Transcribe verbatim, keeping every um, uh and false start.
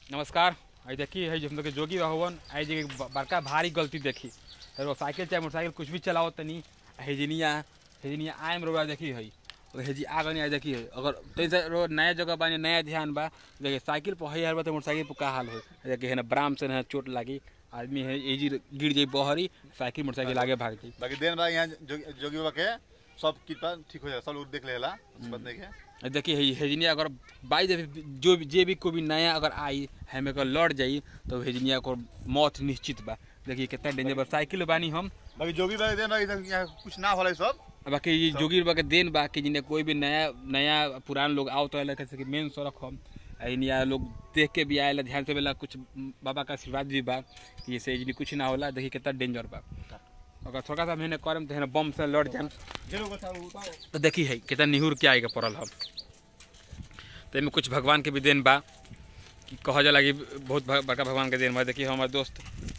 नमस्कार। आई देखी है हम लोग के जोगी बाहुवन आई जी बड़का भारी गलती देखी तो साइकिल चाहे मोटरसाइकिल कुछ भी चलाओ तनी हेजनिया हेजनिया आयम रोड़ा देखी है हेजी आगे नहीं आई देखी है अगर तैसे रो नया जगह बा नया ध्यान बा देखिए साइकिल पर है तो मोटरसाइकिल पर का हाल हो देखिए है ना ब्राम से ना चोट लगी आदमी है एजी गिर जाई बहरी साइकिल मोटरसाइकिल आगे भाग जाई बाकी दिन बा यहाँ जोगी बाबा के सब कृपा ठीक हो जाए सब लोग देख लेला बात नहीं है। देखिए हेजनिया अगर बाई जो भी जे भी कोई भी नया अगर आई हमें अगर लड़ जाई तो हेजनिया को मौत निश्चित बा। देखिए कितना डेंजर बा साइकिल बानी हम बाकी जोगी बाबा के दिन यहाँ कुछ ना होला सब बाकी ये जोगी बाबा के देन बा कि जिन्हें कोई भी नया नया पुरान लोग आओ तो कैसे कि मेन सड़क हम यहाँ लोग देख के भी आए ध्यान से बेला कुछ बाबा का आशीर्वाद भी बा कि इससे इजली कुछ ना होला। देखिए कितना डेंजर बा अगर थोड़ा सा मैंने करम तो बम से लड़ जाए तो देखी है कितना निहुर के आएगा पड़ल हम तो इनमें कुछ भगवान के भी देन बा कि कहा जाला कि बहुत बड़का भगवान के देन बा। देखिए हमारे दोस्त